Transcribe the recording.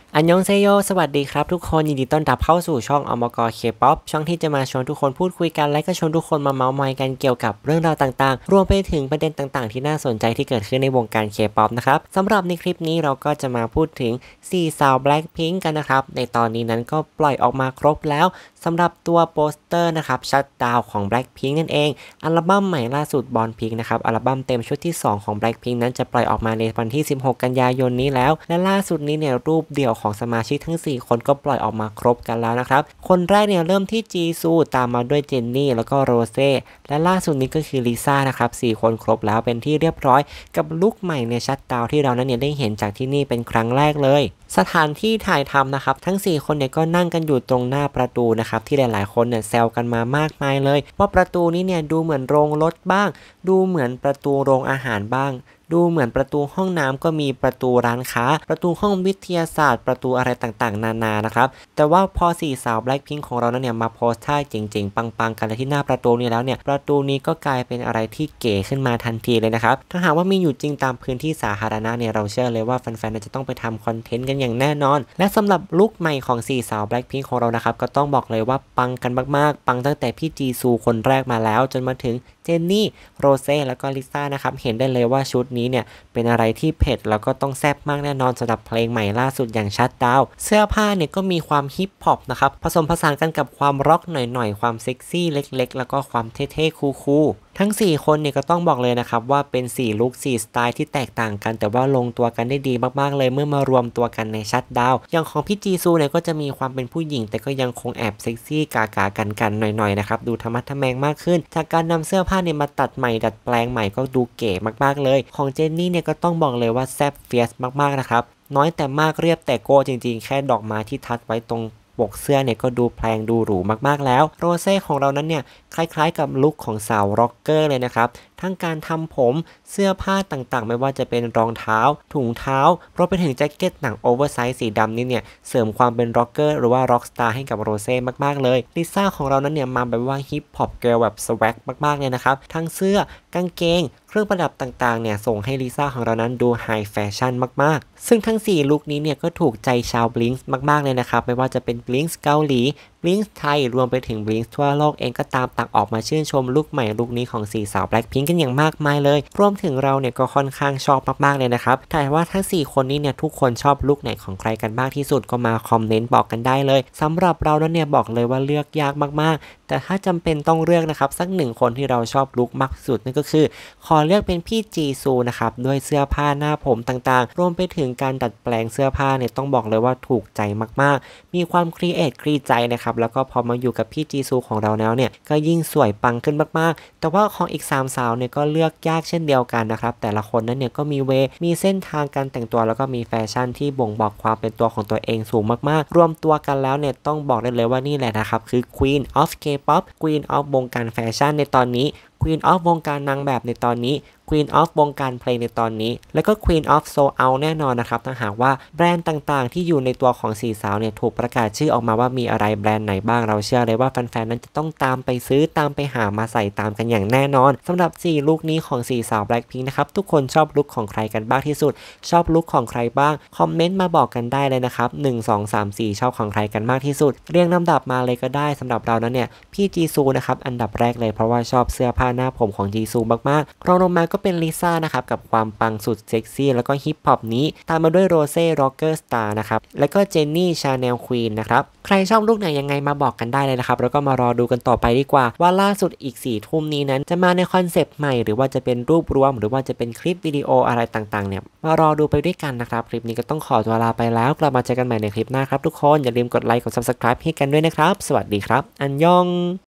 อันยองเซโยสวัสดีครับทุกคนยินดีต้อนรับเข้าสู่ช่องอมกเคป๊อปช่องที่จะมาชวนทุกคนพูดคุยกันและก็ชวนทุกคนมาเมาท์มอยกันเกี่ยวกับเรื่องราวต่างๆรวมไปถึงประเด็นต่างๆที่น่าสนใจที่เกิดขึ้นในวงการเคป๊อปนะครับสำหรับในคลิปนี้เราก็จะมาพูดถึง4สาว Blackpink กันนะครับในตอนนี้นั้นก็ปล่อยออกมาครบแล้วสำหรับตัวโปสเตอร์นะครับชัตดาวของ Blackpink นั่นเองอัลบั้มใหม่ล่าสุด Born Pink นะครับอัลบั้มเต็มชุดที่2ของ Blackpink นั้นจะปล่อยออกมาในวันที่16กันยายนนี้แล้วและล่าสุดนี้เนี่ยรูปเดี่ยวของสมาชิกทั้ง4คนก็ปล่อยออกมาครบกันแล้วนะครับคนแรกเนี่ยเริ่มที่จีซูตามมาด้วยเจนนี่แล้วก็โรเซ่และล่าสุดนี้ก็คือลิซ่านะครับ4คนครบแล้วเป็นที่เรียบร้อยกับลุคใหม่ในชัตดาวที่เรานั้นเนี่ยได้เห็นจากที่นี่เป็นครั้งแรกเลยสถานที่ถ่ายทำนะครับทั้ง4คนเนี่ยก็นั่งกันอยู่ตรงหน้าประตูนะครับที่หลายๆคนเนี่ยแซวกันมามากมายเลยว่าประตูนี้เนี่ยดูเหมือนโรงรถบ้างดูเหมือนประตูโรงอาหารบ้างดูเหมือนประตูห้องน้ำก็มีประตูร้านค้าประตูห้องวิทยาศาสตร์ประตูอะไรต่างๆนานานะครับแต่ว่าพอสี่สาว Blackpink ของเรานั้นเนี่ยมาโพสท่าเจ๋งๆปังๆกันที่หน้าประตูนี้แล้วเนี่ยประตูนี้ก็กลายเป็นอะไรที่เก๋ขึ้นมาทันทีเลยนะครับถ้าหากว่ามีอยู่จริงตามพื้นที่สาธารณะเนี่ยเราเชื่อเลยว่าแฟนๆจะต้องไปทำคอนเทนต์กันอย่างแน่นอนและสำหรับลุคใหม่ของสี่สาว Blackpink ของเรานะครับก็ต้องบอกเลยว่าปังกันมากๆปังตั้งแต่พี่จีซูคนแรกมาแล้วจนมาถึงเจนนี่โรเซ่แล้วก็ลิซ่านะครับเห็นได้เลยว่าชุดนี้เนี่ยเป็นอะไรที่เผ็ดแล้วก็ต้องแซ่บมากแน่นอนสำหรับเพลงใหม่ล่าสุดอย่างชัตดาวเสื้อผ้าเนี่ยก็มีความฮิปฮอปนะครับผสมผสานกันกับความร็อกหน่อยๆความเซ็กซี่เล็กๆแล้วก็ความเท่ๆคูลๆทั้ง4คนเนี่ยก็ต้องบอกเลยนะครับว่าเป็น4ลุค4สไตล์ที่แตกต่างกันแต่ว่าลงตัวกันได้ดีมากๆเลยเมื่อมารวมตัวกันในชัตดาวอย่างของพี่จีซูเนี่ยก็จะมีความเป็นผู้หญิงแต่ก็ยังคงแอบเซ็กซี่กากันหน่อยๆนะครับดูธรรมะทแมงมากขึ้นจากการนำเสื้อผ้าเนี่ยมาตัดใหม่ดัดแปลงใหม่ก็ดูเก๋มากๆเลยของเจนนี่เนี่ยก็ต้องบอกเลยว่าแซ่บเฟียสมากๆนะครับน้อยแต่มากเรียบแต่โก้จริงๆแค่ดอกไม้ที่ทัดไว้ตรงปกเสื้อเนี่ยก็ดูแพงดูหรูมากๆแล้วโรเซ่ของเรานั้นเนี่ยคล้ายๆกับลุคของสาวร็อกเกอร์เลยนะครับทั้งการทำผมเสื้อผ้าต่างๆไม่ว่าจะเป็นรองเท้าถุงเท้ารวมไปถึงแจ็คเก็ตหนังโอเวอร์ไซส์สีดำนี่เนี่ยเสริมความเป็นร็อกเกอร์หรือว่าร็อกสตาร์ให้กับโรเซ่มากๆเลยลิซ่าของเรานั้นเนี่ยมาแบบว่าฮิปฮอปเกิร์ลแบบสวักมากๆเลยนะครับทั้งเสื้อกางเกงเครื่องประดับต่างๆเนี่ยส่งให้ลิซ่าของเรานั้นดูไฮแฟชั่นมากๆซึ่งทั้ง4ลุคนี้เนี่ยก็ถูกใจชาวบลิงส์มากๆเลยนะครับไม่ว่าจะเป็นบลิงส์เกาหลีบลิงส์ไทยรวมไปถึงบลิงส์ทั่วโลกเองก็ตามต่างออกมาชื่นชมลุคใหม่ลุคนี้ของ4สาว Blackpink กันอย่างมากมายเลยรวมถึงเราเนี่ยก็ค่อนข้างชอบมากๆเลยนะครับถ้าว่าทั้ง4คนนี้เนี่ยทุกคนชอบลุคไหนของใครกันมากที่สุดก็มาคอมเมนต์บอกกันได้เลยสำหรับเรานั้นเนี่ยบอกเลยว่าเลือกยากมากๆแต่ถ้าจำเป็นต้องเลือกนะครับสัก1คนที่เราชอบลุคมากที่สุดนั่นก็คือขอเลือกเป็นพี่จีซูนะครับด้วยเสื้อผ้าหน้าผมต่างๆรวมไปถึงการดัดแปลงเสื้อผ้าเนี่ยต้องบอกเลยว่าถูกใจมากๆมีความครีเอทครีใจนะครับแล้วก็พอมาอยู่กับพี่จีซูของเราแล้วเนี่ยก็ยิ่งสวยปังขึ้นมากๆแต่ว่าของอีก3สาวเนี่ยก็เลือกยากเช่นเดียวกันนะครับแต่ละคนนั้นเนี่ยก็มีเส้นทางการแต่งตัวแล้วก็มีแฟชั่นที่บ่งบอกความเป็นตัวของตัวเองสูงมากๆรวมตัวกันแล้วเนี่ยต้องบอกได้เลยว่านี่แหละนะครับคือ Queen of K-pop Queen of วงการแฟชั่นในตอนนี้ Queen of วงการนางแบบในตอนนี้ Queen of วงการเพลงในตอนนี้แล้วก็ Queen of Soul Out แน่นอนนะครับถ้าหากว่าแบรนด์ต่างๆที่อยู่ในตัวของ4สาวเนี่ยถูกประกาศชื่อออกมาว่ามีอะไรแบรนด์ไหนบ้างเราเชื่อเลยว่าแฟนๆนั้นจะต้องตามไปซื้อตามไปหามาใส่ตามกันอย่างแน่นอนสำหรับ4ลุคนี้ของ4สาว Blackpink นะครับทุกคนชอบลุคของใครกันบ้างที่สุดชอบลุคของใครบ้างคอมเมนต์มาบอกกันได้เลยนะครับ1 2 3 4ชอบของใครกันมากที่สุดเรียงลำดับมาเลยก็ได้สำหรับเรานั้นเนี่ยพี่จีซูนะครับอันดับแรกเลยเพราะว่าชอบเสื้อผ้าหน้าผมของจีซูมากๆรองลงมาก็เป็นลิซ่านะครับกับความปังสุดเซ็กซี่แล้วก็ฮิปฮอปนี้ตามมาด้วยโรเซ่ร็อกเกอร์สตาร์นะครับแล้วก็เจนนี่ชาแนลควีนนะครับใครชอบลุคไหนยังไงมาบอกกันได้เลยนะครับแล้วก็มารอดูกันต่อไปดีกว่าว่าล่าสุดอีก4 ทุ่มนี้นั้นจะมาในคอนเซปต์ใหม่หรือว่าจะเป็นรูปรวมหรือว่าจะเป็นคลิปวิดีโออะไรต่างๆเนี่ยมารอดูไปด้วยกันนะครับคลิปนี้ก็ต้องขอตัวลาไปแล้วกลับมาเจอกันใหม่ในคลิปหน้าครับทุกคนอย่าลืมกดไลค์กด Subscribe ให้กันด้วยนะครับสวัสดีครับอันยอง